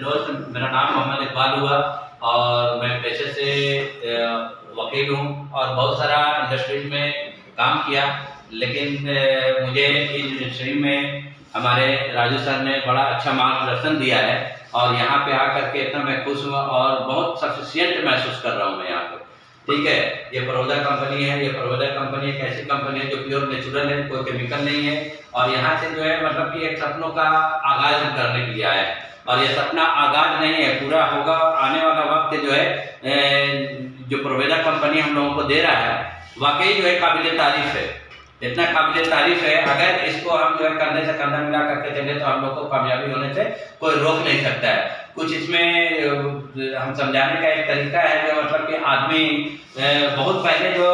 दोस्त, मेरा नाम मोहम्मद इकबाल हुआ और मैं पेशे से वकील हूँ और बहुत सारा इंडस्ट्रीज में काम किया, लेकिन मुझे इस इंडस्ट्री में हमारे राजू सर ने बड़ा अच्छा मार्गदर्शन दिया है और यहाँ पे आकर के इतना मैं खुश हुआ और बहुत सफिशिएंट महसूस कर रहा हूँ मैं यहाँ पे। ठीक है, ये परोदा कंपनी है। ये परोदा कंपनी एक ऐसी कंपनी है जो प्योर नेचुरल है, कोई केमिकल नहीं है और यहाँ से जो है मतलब कि एक सपनों का आगाज हम करने के लिए आए हैं और ये सपना आगाज नहीं है, पूरा होगा। आने वाला वक्त जो है जो प्रोवेदा कंपनी हम लोगों को दे रहा है वाकई जो है काबिल तारीफ है, इतना काबिल तारीफ है। अगर इसको हम जो है कंधे से कंधा मिला करके चले तो हम लोग को कामयाबी होने से कोई रोक नहीं सकता है। कुछ इसमें हम समझाने का एक तरीका है जो मतलब कि आदमी बहुत पहले जो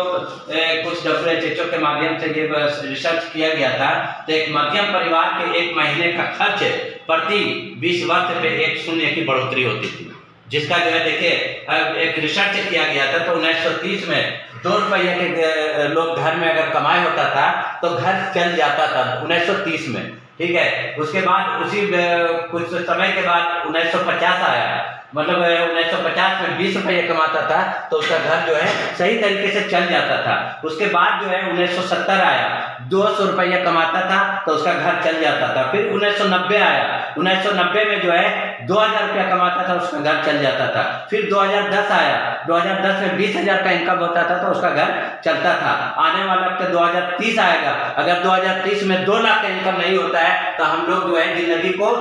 कुछ WHO के माध्यम से ये रिसर्च किया गया था, तो एक मध्यम परिवार के एक महीने का खर्च प्रति 20 वर्ष पे 1 शून्य की बढ़ोतरी होती थी, जिसका जो है देखिए एक रिसर्च किया गया था। तो 1930 में 2 रुपये के लोग घर में अगर कमाई होता था तो घर चल जाता था 1930 में। ठीक है, उसके बाद उसी कुछ समय के बाद 1950 आया, मतलब 1950 में 20 रुपये कमाता था तो उसका घर जो है सही तरीके से चल जाता था। उसके बाद जो है 1970 आया, 200 रुपया कमाता था तो उसका घर चल जाता था। फिर 1990 आया, 1990 में जो है 2000 रुपया कमाता था, उसका घर चल जाता था। फिर 2010 आया, 2010 में 20,000 का इनकम होता था तो उसका घर चलता था। आने वाला वक्त 2030 आएगा, अगर 2030 में 2 लाख का इनकम नहीं होता है तो हम लोग जो है जिंदगी को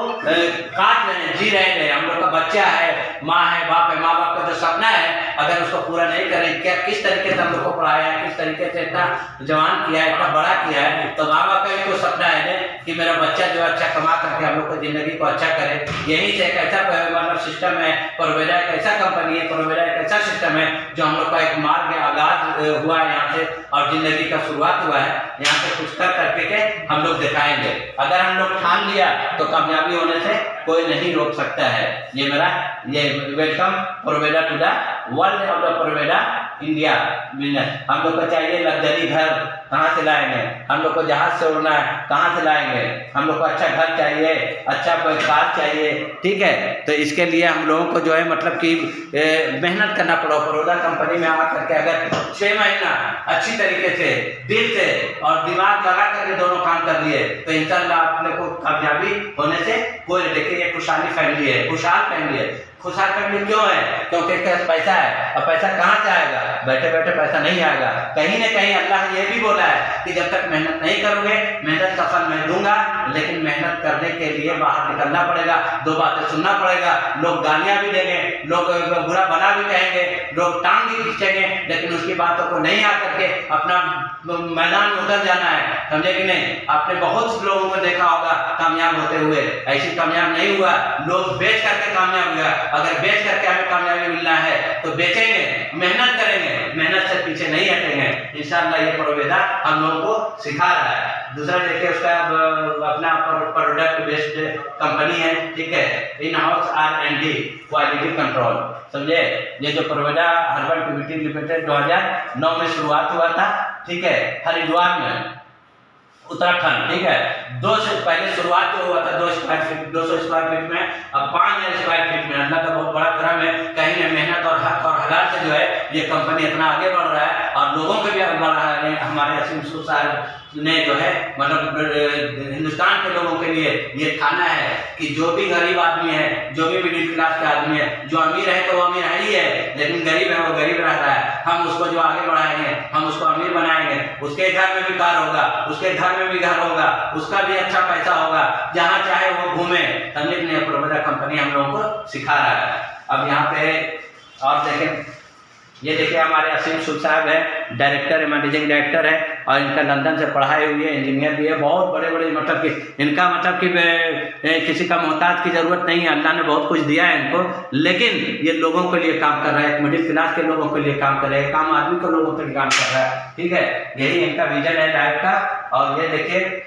काट रहे हैं, जी रहे हैं। हम लोग का बच्चा है, माँ है, बाप है, माँ बाप का जो सपना है अगर उसको पूरा नहीं करें, क्या किस तरीके से हम लोग को पढ़ाया है, किस तरीके से इतना जवान किया है, इतना बड़ा किया है, तो माँ बाप का भी कोई सपना है कि मेरा बच्चा जो अच्छा कमा करके हम लोग को जिंदगी को अच्छा करे। यही से एक ऐसा मतलब सिस्टम है, प्रोवेदा एक ऐसा कंपनी है, प्रोवेदा एक ऐसा सिस्टम है जो हम लोग का एक मार्ग आगाज हुआ है यहाँ से और जिंदगी का शुरुआत हुआ है। यहाँ से कुछ कर करके के हम लोग दिखाएंगे। अगर हम लोग ठान लिया तो कामयाबी होने से कोई नहीं रोक सकता है। ये मेरा welcome Provida to the world of the Provida India business. हम लोग को चाहिए लग्जरी घर, कहाँ से लाएंगे? हम लोग को जहाज से उड़ना है, कहाँ से लाएंगे? हम लोग को अच्छा घर चाहिए, अच्छा कार चाहिए। ठीक है, तो इसके लिए हम लोगों को जो है मतलब कि मेहनत करना पड़ो। बड़ौदा कंपनी में आकर के अगर 6 महीना अच्छी तरीके से दिल से और दिमाग लगा करके दोनों काम कर लिए तो इंशाल्लाह अपने को कामयाबी होने से कोई, देखिए ये खुशहाली फैमिली है, खुशहाल फैमिली है। खुशहाल फैमिली क्यों है? क्योंकि पैसा है। और पैसा कहाँ से आएगा? बैठे बैठे पैसा नहीं आएगा। कहीं न कहीं अल्लाह ने ये भी बोला है कि जब तक मेहनत नहीं करोगे, मेहनत का फल मैं दूंगा, लेकिन मेहनत करने के लिए बाहर निकलना पड़ेगा, 2 बातें सुनना पड़ेगा। लोग गालियां भी देंगे, लोग बुरा भला भी कहेंगे, लोग टांग भी खींचेंगे, लेकिन उसकी बातों को नहीं आकर के अपना मैदान में उतर जाना है। समझे कि नहीं? आपने बहुत लोगों को देखा होगा कामयाब होते हुए, ऐसी कामयाब नहीं हुआ। लोग बेच करके कामयाब हुआ। अगर बेच करके हमें कामयाबी मिलना है तो बेचेंगे, मेहनत करेंगे, मेहनत से पीछे नहीं हटेंगे। इंशाअल्लाह ये प्रोवेदा हम लोगों को सिखा रहा है। दूसरा देखिए उसका अपना प्रोडक्ट बेस्ड कंपनी है। ठीक है, in house R&D quality control. समझे, ये जो प्रोवेदा हर्बल प्यूरिटी लिमिटेड 2009 में शुरुआत हुआ था। ठीक है, हरिद्वार में, उत्तराखंड। ठीक है, 2 से पहले शुरुआत जो हुआ था 200 स्क्वायर फीट में, अब 5000 स्क्वायर फीट में। अल्लाह का बहुत बड़ा करम है, कहीं न मेहनत और हक और हलाल से जो है ये कंपनी इतना आगे बढ़ रहा है और लोगों को भी बढ़ रहा है। हमारे असीम साहब ने जो है मतलब हिंदुस्तान के लोगों के लिए ये खाना है कि जो भी गरीब आदमी है, जो भी मिडिल क्लास के आदमी है, जो अमीर है तो वो अमीर है ही है, लेकिन गरीब है वो गरीब रह रहा है। हम उसको जो आगे बढ़ाएंगे, हम उसको अमीर बनाएंगे, उसके घर में भी कार होगा, उसके घर में भी घर होगा, उसका भी अच्छा पैसा होगा, जहाँ चाहे वो घूमे। समझे नहीं? प्रोवेदा कंपनी हम लोगों को सिखा रहा है। अब यहाँ पे और देखें, ये देखिए हमारे असीम साहब है, डायरेक्टर है, मैनेजिंग डायरेक्टर है और इनका लंदन से पढ़ाई हुई है, इंजीनियर भी है। बहुत बड़े बड़े मतलब कि इनका मतलब कि किसी का मोहताज की जरूरत नहीं है। अल्लाह ने बहुत कुछ दिया है इनको, लेकिन ये लोगों के लिए काम कर रहा है, मिडिल क्लास के लोगों के लिए काम कर रहा है, काम आदमी के लोगों के लिए काम कर रहा है। ठीक है, यही इनका विजन है लाइफ का। और ये देखिए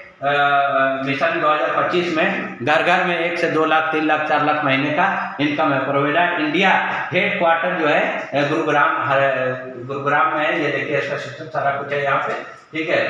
मिशन 2025 में घर घर में 1 से 2 लाख, 3 लाख, 4 लाख महीने का इनकम है। प्रोवेदा इंडिया हेड क्वार्टर जो है गुरुग्राम में है। ये देखिए इसका सिस्टम सारा कुछ है यहाँ पे। ठीक है,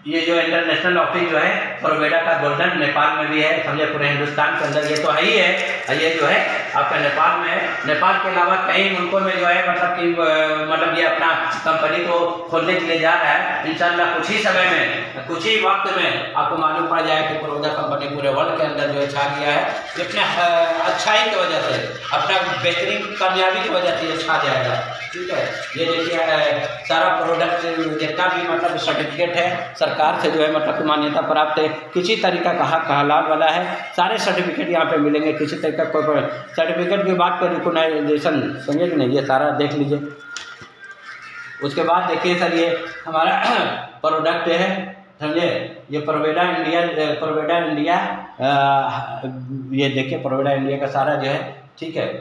ये जो इंटरनेशनल ऑफिस जो है प्रोवेडा का गोल्डन नेपाल में भी है, समझे पूरे हिंदुस्तान के अंदर ये तो है ही है। ये जो है आपका नेपाल में है। नेपाल के अलावा कई मुल्कों में जो है मतलब ये अपना कंपनी को खोलने के लिए जा रहा है। इंशाल्लाह कुछ ही समय में, कुछ ही वक्त में आपको मालूम पड़ जाए कि प्रोवेडा कंपनी पूरे वर्ल्ड के अंदर जो है छा गया है। इतने अच्छाई की वजह से, अपना बेहतरीन कामयाबी की वजह से ये छा जाएगा। ठीक है, ये देखिए सारा प्रोडक्ट जितना भी मतलब सर्टिफिकेट है सरकार से जो है मतलब मान्यता प्राप्त है, किसी तरीका का हक हलाल वाला है, सारे सर्टिफिकेट यहाँ पे मिलेंगे। किसी तरीका कोई सर्टिफिकेट की बात कर रिकॉग्नाइजेशन समझे कि नहीं, ये सारा देख लीजिए। उसके बाद देखिए सर ये हमारा प्रोडक्ट है, समझे, ये प्रोवेडा इंडिया ये देखिए प्रोवेडा इंडिया का सारा जो है, ठीक है।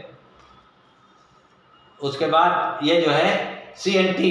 उसके बाद ये जो है CNT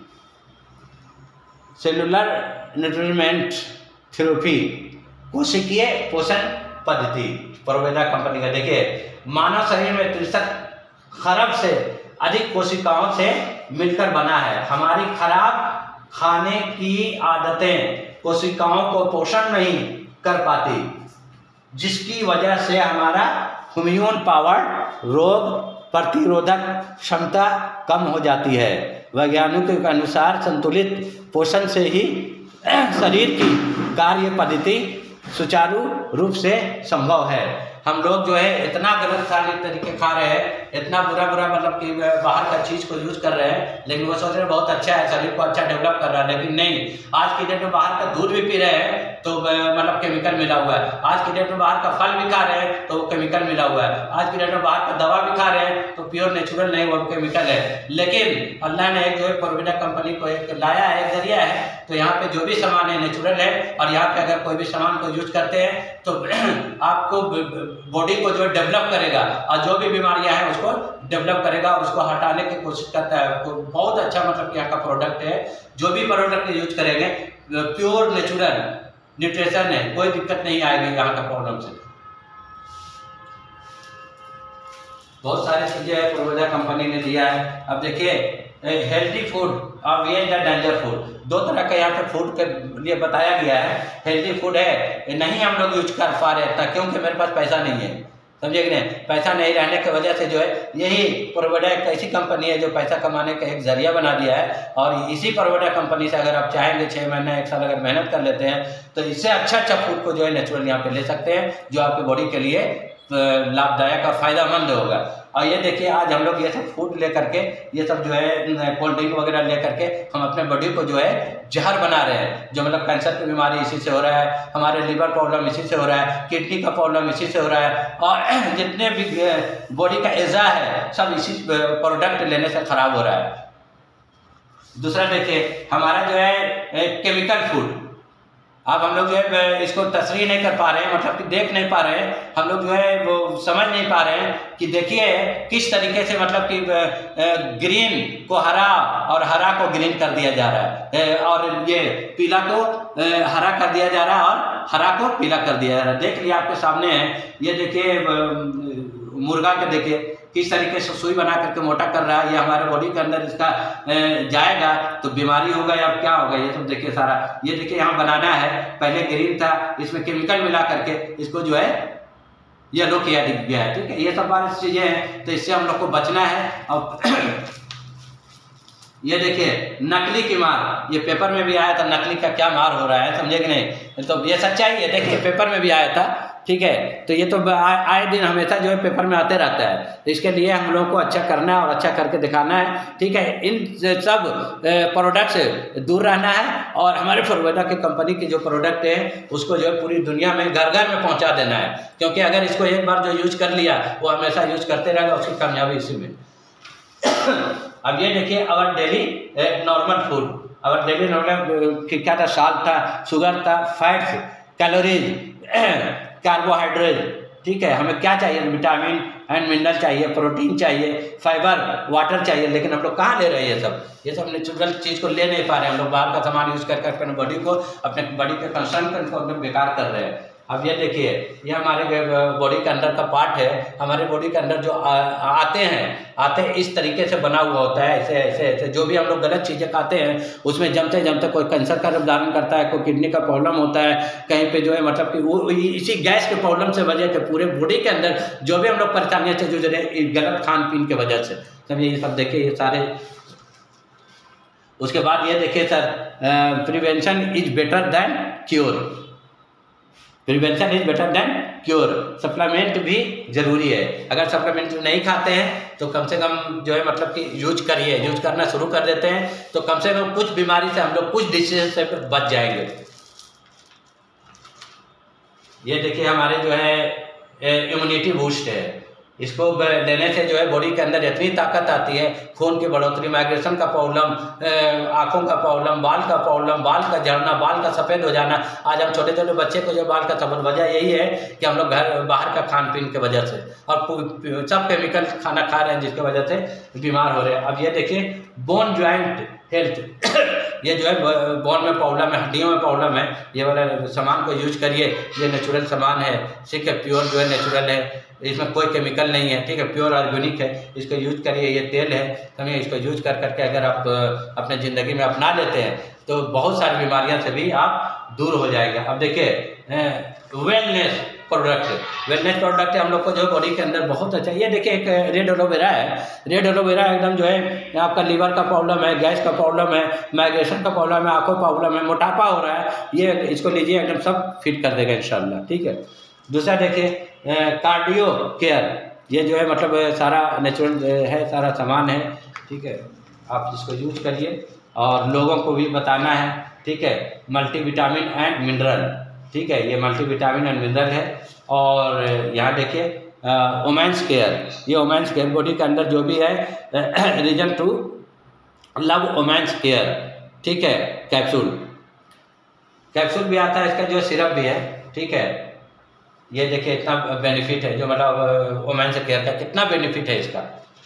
सेलुलर न्यूट्रिमेंट थेरेपी कोशिकीय पोषण पद्धति प्रोवेडा कंपनी का। देखिए मानव शरीर में 63 खरब से अधिक कोशिकाओं से मिलकर बना है। हमारी खराब खाने की आदतें कोशिकाओं को पोषण नहीं कर पाती, जिसकी वजह से हमारा इम्यून पावर, रोग प्रतिरोधक क्षमता कम हो जाती है। वैज्ञानिकों के अनुसार संतुलित पोषण से ही शरीर की कार्य पद्धति सुचारू रूप से संभव है। हम लोग जो है इतना गलत तरीके खा रहे हैं, इतना बुरा मतलब कि बाहर का चीज़ को यूज कर रहे हैं, लेकिन वो सोच रहे हैं बहुत अच्छा है, शरीर को अच्छा डेवलप कर रहा है, लेकिन नहीं। आज की डेट में बाहर का दूध भी पी रहे हैं तो मतलब केमिकल मिला हुआ है। आज की डेट में बाहर का फल भी खा रहे हैं तो केमिकल मिला हुआ है। आज की डेट में बाहर का दवा भी खा रहे हैं तो प्योर नेचुरल नहीं, वो केमिकल है। लेकिन अल्लाह ने एक जो है प्रोवेडा कंपनी को एक लाया है, एक जरिया है, तो यहाँ पे जो भी सामान है नेचुरल है। और यहाँ पे अगर कोई भी सामान को यूज करते हैं तो आपको बॉडी को जो डेवलप करेगा और जो भी बीमारियां हैं उसको डेवलप करेगा, उसको हटाने की कोशिश करता है। तो बहुत अच्छा मतलब यहाँ का प्रोडक्ट है। जो भी प्रोडक्ट यूज करेंगे प्योर नेचुरल न्यूट्रिशन है, कोई दिक्कत नहीं आएगी यहाँ का प्रॉब्लम से। बहुत सारी चीजें प्रोवेडा कंपनी ने दिया है। अब देखिए हेल्दी फूड और ये डेंजर फूड, दो तरह का यहाँ पे फूड के लिए बताया गया है। हेल्दी फूड है नहीं हम लोग यूज कर पा रहे था क्योंकि मेरे पास पैसा नहीं है, समझे कि नहीं। पैसा नहीं रहने की वजह से जो है यही प्रोवेडा एक ऐसी कंपनी है जो पैसा कमाने का एक जरिया बना दिया है। और इसी प्रोवेडा कंपनी से अगर आप चाहेंगे 6 महीना 1 साल अगर मेहनत कर लेते हैं तो इससे अच्छा फूड को जो है नेचुरल यहाँ पे ले सकते हैं, जो आपकी बॉडी के लिए लाभदायक और फायदेमंद होगा। और ये देखिए आज हम लोग ये सब फूड लेकर के, ये सब जो है कोल्ड ड्रिंक वगैरह लेकर के हम अपने बॉडी को जो है जहर बना रहे हैं। जो मतलब कैंसर की बीमारी इसी से हो रहा है, हमारे लिवर प्रॉब्लम इसी से हो रहा है, किडनी का प्रॉब्लम इसी से हो रहा है, और जितने भी बॉडी का एजा है सब इसी प्रोडक्ट लेने से खराब हो रहा है। दूसरा देखिए हमारा जो है केमिकल फूड, अब हम लोग जो है इसको तस्रीह नहीं कर पा रहे हैं, मतलब कि देख नहीं पा रहे हैं, हम लोग जो है वो समझ नहीं पा रहे हैं कि देखिए किस तरीके से मतलब कि ग्रीन को हरा और हरा को ग्रीन कर दिया जा रहा है, और ये पीला को हरा कर दिया जा रहा है और हरा को पीला कर दिया जा रहा है। देख लिया आपके सामने है, ये देखिए मुर्गा के देखिए किस तरीके से सुई बना करके मोटा कर रहा है। ये हमारे बॉडी के अंदर इसका जाएगा तो बीमारी होगा या क्या होगा, ये सब देखिए सारा। ये देखिए यहाँ बनाना है, पहले ग्रीन था, इसमें केमिकल मिला करके इसको जो है येलो किया गया है। ठीक है, ये सब बारी चीजें हैं, तो इससे हम लोग को बचना है। और ये देखिए नकली की मार, ये पेपर में भी आया था, नकली का क्या मार हो रहा है, समझे कि नहीं। तो ये सच्चाई है, देखिए पेपर में भी आया था। ठीक है, तो ये तो आए दिन हमेशा जो है पेपर में आते रहता है, तो इसके लिए हम लोगों को अच्छा करना है और अच्छा करके दिखाना है। ठीक है, इन सब प्रोडक्ट से दूर रहना है और हमारे प्रोवेडा की कंपनी की जो प्रोडक्ट है उसको जो है पूरी दुनिया में घर घर में पहुंचा देना है, क्योंकि अगर इसको एक बार जो यूज कर लिया वो हमेशा यूज करते रहेगा, उसकी कामयाबी इसी में। अब ये देखिए our daily normal food, our daily normal क्या था, साल्ट था, शुगर था, फैट्स, कैलोरीज, कार्बोहाइड्रेट। ठीक है, हमें क्या चाहिए, विटामिन एंड मिनरल चाहिए, प्रोटीन चाहिए, फाइबर, वाटर चाहिए, लेकिन हम लोग कहाँ ले रहे हैं ये सब नेचुरल चीज़ को ले नहीं पा रहे हैं। हम लोग बाहर का सामान यूज कर अपने बॉडी को, अपने बॉडी के कंसर्न को बेकार कर रहे हैं। अब ये देखिए, ये हमारे बॉडी के अंदर का पार्ट है। हमारे बॉडी के अंदर जो आते इस तरीके से बना हुआ होता है, ऐसे ऐसे ऐसे। जो भी हम लोग गलत चीज़ें खाते हैं उसमें जमते जमते कोई कैंसर का रूप धारण करता है, कोई किडनी का प्रॉब्लम होता है, कहीं पे जो है मतलब कि वो इसी गैस के प्रॉब्लम से वजह के पूरे बॉडी के अंदर जो भी हम लोग परेशानियाँ से जूझ रहे हैं गलत खान पीन की वजह से। समझिए, ये सब देखिए, ये सारे। उसके बाद ये देखिए sir, prevention is better than cure. Prevention is better than cure. Supplement भी जरूरी है। अगर सप्लीमेंट नहीं खाते हैं तो कम से कम जो है मतलब कि यूज करना शुरू कर देते हैं तो कम से कम कुछ बीमारी से हम लोग, कुछ डिसीज से बच जाएंगे। ये देखिए, हमारे जो है इम्यूनिटी बूस्ट है। इसको लेने से जो है बॉडी के अंदर इतनी ताकत आती है, खून की बढ़ोतरी, माइग्रेशन का प्रॉब्लम, आँखों का प्रॉब्लम, बाल का प्रॉब्लम, बाल का झड़ना, बाल का सफ़ेद हो जाना। आज हम छोटे छोटे बच्चे को जो बाल का सफ़ेद, वजह यही है कि हम लोग बाहर का खान पीन की वजह से और सब केमिकल खाना खा रहे हैं जिसकी वजह से बीमार हो रहे हैं। अब ये देखिए, बोन जॉइंट हेल्थ ये जो है बोन में प्रॉब्लम है, हड्डियों में प्रॉब्लम है, ये वाला सामान को यूज करिए। ये नेचुरल सामान है, ठीक है, प्योर जो है नेचुरल है, इसमें कोई केमिकल नहीं है, ठीक है, प्योर ऑर्गेनिक है। इसको यूज करिए। ये तेल है, समझिए, इसको यूज कर करके अगर आप अपने ज़िंदगी में अपना लेते हैं तो बहुत सारी बीमारियों से भी आप दूर हो जाएंगे। अब देखिए, वेलनेस प्रोडक्ट हम लोग को जो बॉडी के अंदर बहुत अच्छा। ये देखिए, एक रेड एलोवेरा है। रेड एलोवेरा एकदम जो है आपका लीवर का प्रॉब्लम है, गैस का प्रॉब्लम है, माइग्रेशन का प्रॉब्लम है, आंखों का प्रॉब्लम है, मोटापा हो रहा है, ये इसको लीजिए, एकदम सब फिट कर देगा इंशाल्लाह, ठीक है। दूसरा देखिए, कार्डियो केयर। ये जो है मतलब सारा नेचुरल है, सारा सामान है, ठीक है। आप इसको यूज करिए और लोगों को भी बताना है, ठीक है। मल्टीविटामिन एंड मिनरल, ठीक है, ये मल्टीविटामिन एंड मिनरल है। और यहाँ देखिए, वुमेन्स केयर। ये वुमेन्स केयर बॉडी के अंदर जो भी है, reason to love women's care, ठीक है। कैप्सूल भी आता है, इसका जो सिरप भी है, ठीक है। ये देखिए, इतना बेनिफिट है, जो मतलब वुमेन्स केयर का कितना बेनिफिट है इसका।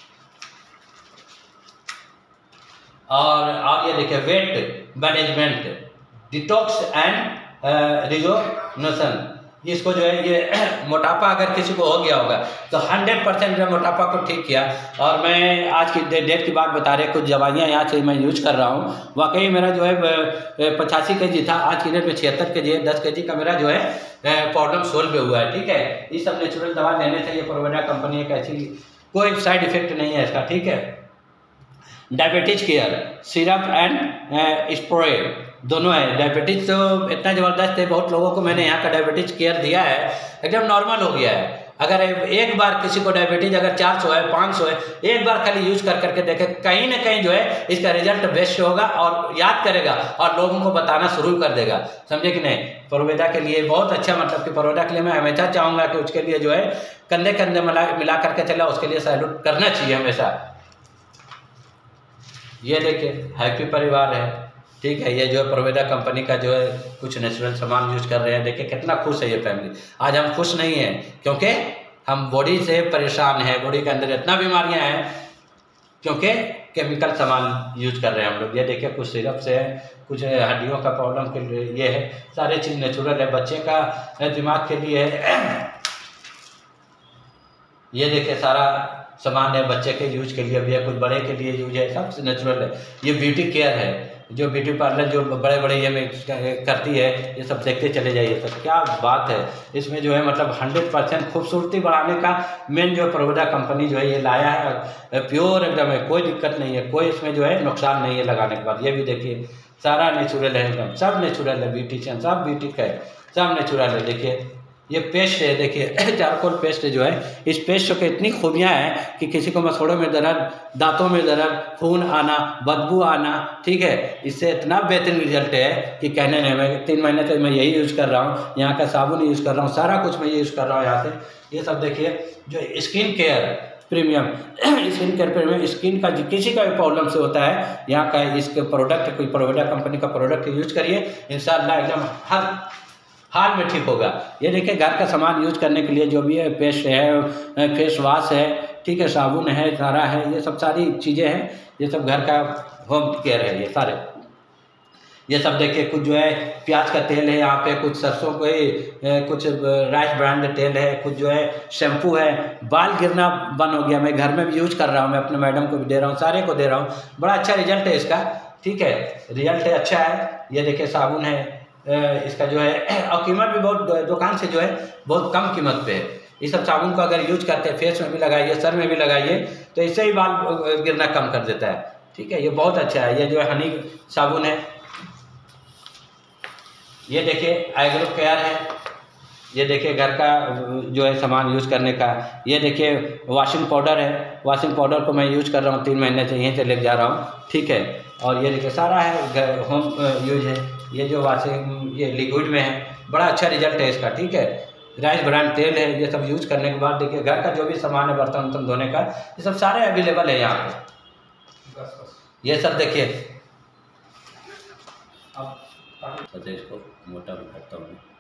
और ये देखिए, weight management, detox and rejuvenation. इसको जो है ये मोटापा अगर किसी को हो गया होगा तो 100% जो मोटापा को ठीक किया। और मैं आज की डेट की बात बता रहे, कुछ दवाइयाँ यहाँ से मैं यूज कर रहा हूँ। वाकई मेरा जो है 85 kg था, आज की डेट में 76 kg है। 10 kg का मेरा जो है प्रॉब्लम सोल्व हुआ है, ठीक है। ये सब नेचुरल दवा लेने से, ये प्रोविडा कंपनी एक ऐसी, कोई साइड इफेक्ट नहीं है इसका, ठीक है। Diabetes care, syrup and spray दोनों है। डायबिटीज तो इतना ज़बरदस्त है, बहुत लोगों को मैंने यहाँ का डायबिटीज केयर दिया है, एकदम नॉर्मल हो गया है। अगर एक बार किसी को डायबिटीज अगर 400 है, 500 है, एक बार खाली यूज कर करके देखे, कहीं ना कहीं जो है इसका रिजल्ट बेस्ट होगा और याद करेगा और लोगों को बताना शुरू कर देगा, समझे कि नहीं। प्रोविडा के लिए बहुत अच्छा, मतलब कि प्रोविडा के लिए मैं हमेशा चाहूँगा कि उसके लिए जो है कंधे कंधे मिला करके चला, उसके लिए सैल्यूट करना चाहिए हमेशा। ये देखिए, हैप्पी परिवार है, ठीक है। ये जो है प्रोविडा कंपनी का जो है कुछ नेचुरल सामान यूज कर रहे हैं। देखिए कितना खुश है ये फैमिली। आज हम खुश नहीं हैं क्योंकि हम बॉडी से परेशान हैं, बॉडी के अंदर इतना बीमारियां हैं क्योंकि केमिकल सामान यूज कर रहे हैं हम लोग। ये देखिए, कुछ सिरप से है, कुछ हड्डियों का प्रॉब्लम के लिए ये है, सारे चीज़ नेचुरल है। बच्चे का दिमाग के लिए है, ये देखिए सारा सामान है, बच्चे के यूज के लिए भी है, कुछ बड़े के लिए यूज है, सब नेचुरल है। ये ब्यूटी केयर है, जो ब्यूटी पार्लर जो बड़े बड़े ये में करती है, ये सब देखते चले जाइए। सब क्या बात है इसमें जो है मतलब 100% खूबसूरती बढ़ाने का मेन जो प्रोविडा कंपनी जो है ये लाया है, प्योर एकदम है, कोई दिक्कत नहीं है, कोई इसमें जो है नुकसान नहीं है लगाने के बाद। ये भी देखिए सारा नेचुरल है, एकदम सब नेचुरल है, ब्यूटिशियन सब ब्यूटी का है, सब नेचुरल है। देखिए ये पेस्ट है, देखिए चारकोल पेस्ट जो है, इस पेस्ट के इतनी खूबियाँ हैं कि किसी को मसोड़ों में दर्द, दांतों में दर्द, खून आना, बदबू आना, ठीक है, इससे इतना बेहतरीन रिजल्ट है कि कहने नहीं। मैं 3 महीने से मैं यही यूज़ कर रहा हूँ, यहाँ का साबुन यूज़ कर रहा हूँ, सारा कुछ मैं यूज़ कर रहा हूँ यहाँ से। ये सब देखिए जो skin care premium, skin care premium, skin का किसी का भी प्रॉब्लम से होता है, यहाँ का इसके प्रोडक्ट, कोई प्रोविडा कंपनी का प्रोडक्ट यूज करिए, इंशाल्लाह एकदम हर हाल में ठीक होगा। ये देखिए घर का सामान यूज करने के लिए जो भी है, पेस्ट है, फेस वॉश है, ठीक है, साबुन है, सारा है, ये सब सारी चीज़ें हैं, ये सब घर का होम केयर है ये सारे। ये सब देखिए, कुछ जो है प्याज का तेल है यहाँ पे, कुछ सरसों को कुछ राइस ब्रांड तेल है, कुछ जो है शैम्पू है। बाल गिरना बंद हो गया, मैं घर में भी यूज कर रहा हूँ, मैं अपने मैडम को भी दे रहा हूँ, सारे को दे रहा हूँ। बड़ा अच्छा रिजल्ट है इसका, ठीक है, रिजल्ट है अच्छा है। ये देखिए साबुन है इसका जो है, और कीमत भी बहुत दुकान से जो है बहुत कम कीमत पे है। ये सब साबुन को अगर यूज करते हैं, फेस में भी लगाइए, सर में भी लगाइए, तो इससे ही बाल गिरना कम कर देता है, ठीक है। ये बहुत अच्छा है। ये जो है हनी साबुन है। ये देखिए आईब्रो केयर है। ये देखिए घर का जो है सामान यूज करने का। ये देखिए वॉशिंग पाउडर है, वॉशिंग पाउडर को मैं यूज कर रहा हूँ 3 महीने से, यहीं से लेके जा रहा हूँ, ठीक है। और ये देखिए सारा है घर होम यूज है। ये जो वॉशिंग ये लिक्विड में है, बड़ा अच्छा रिजल्ट है इसका, ठीक है। राइस ब्रांड तेल है। ये सब यूज करने के बाद देखिए घर का जो भी सामान है, बर्तन वर्तन धोने का, ये सब सारे अवेलेबल है यहाँ पे। ये सब देखिए, अब इसको मोटा भी करता हूँ।